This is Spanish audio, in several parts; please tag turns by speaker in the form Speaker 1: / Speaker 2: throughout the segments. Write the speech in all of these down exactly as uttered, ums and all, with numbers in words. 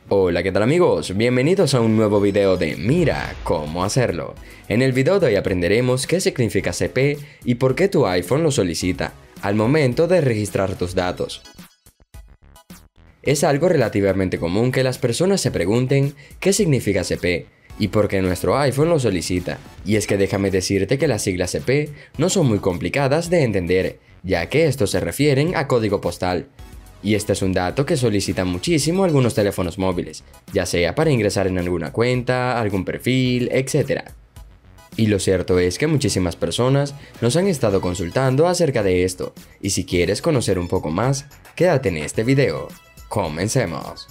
Speaker 1: Hola, ¿qué tal amigos? Bienvenidos a un nuevo video de Mira cómo hacerlo. En el video de hoy aprenderemos qué significa C P y por qué tu iPhone lo solicita al momento de registrar tus datos. Es algo relativamente común que las personas se pregunten qué significa C P y por qué nuestro iPhone lo solicita. Y es que déjame decirte que las siglas C P no son muy complicadas de entender, ya que estos se refieren a código postal. Y este es un dato que solicitan muchísimo algunos teléfonos móviles, ya sea para ingresar en alguna cuenta, algún perfil, etcétera. Y lo cierto es que muchísimas personas nos han estado consultando acerca de esto, y si quieres conocer un poco más, quédate en este video. Comencemos.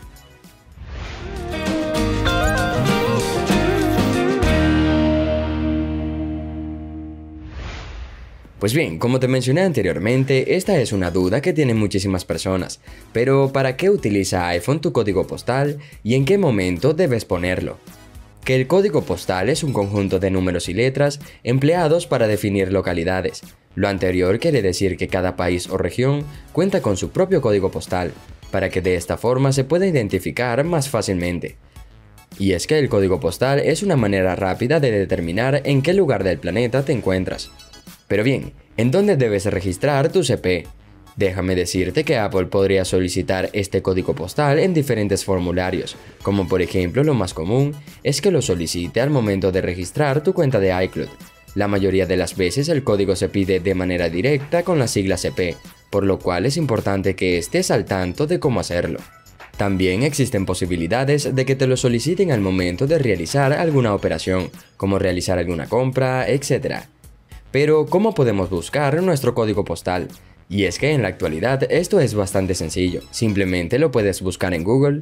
Speaker 1: Pues bien, como te mencioné anteriormente, esta es una duda que tienen muchísimas personas, pero ¿para qué utiliza iPhone tu código postal y en qué momento debes ponerlo? Que el código postal es un conjunto de números y letras empleados para definir localidades. Lo anterior quiere decir que cada país o región cuenta con su propio código postal, para que de esta forma se pueda identificar más fácilmente. Y es que el código postal es una manera rápida de determinar en qué lugar del planeta te encuentras. Pero bien, ¿en dónde debes registrar tu C P? Déjame decirte que Apple podría solicitar este código postal en diferentes formularios, como por ejemplo lo más común es que lo solicite al momento de registrar tu cuenta de iCloud. La mayoría de las veces el código se pide de manera directa con la sigla C P, por lo cual es importante que estés al tanto de cómo hacerlo. También existen posibilidades de que te lo soliciten al momento de realizar alguna operación, como realizar alguna compra, etcétera. Pero, ¿cómo podemos buscar nuestro código postal? Y es que en la actualidad esto es bastante sencillo, simplemente lo puedes buscar en Google.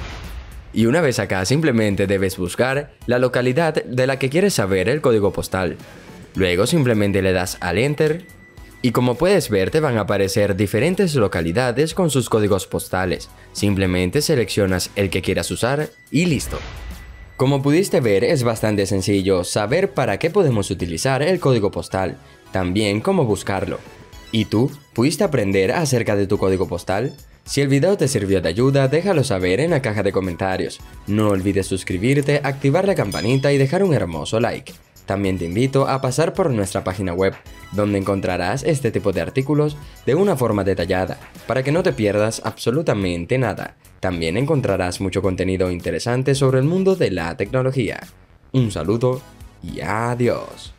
Speaker 1: Y una vez acá simplemente debes buscar la localidad de la que quieres saber el código postal. Luego simplemente le das al Enter. Y como puedes ver te van a aparecer diferentes localidades con sus códigos postales. Simplemente seleccionas el que quieras usar y listo. Como pudiste ver, es bastante sencillo saber para qué podemos utilizar el código postal, también cómo buscarlo. ¿Y tú? ¿Pudiste aprender acerca de tu código postal? Si el video te sirvió de ayuda, déjalo saber en la caja de comentarios. No olvides suscribirte, activar la campanita y dejar un hermoso like. También te invito a pasar por nuestra página web, donde encontrarás este tipo de artículos de una forma detallada, para que no te pierdas absolutamente nada. También encontrarás mucho contenido interesante sobre el mundo de la tecnología. Un saludo y adiós.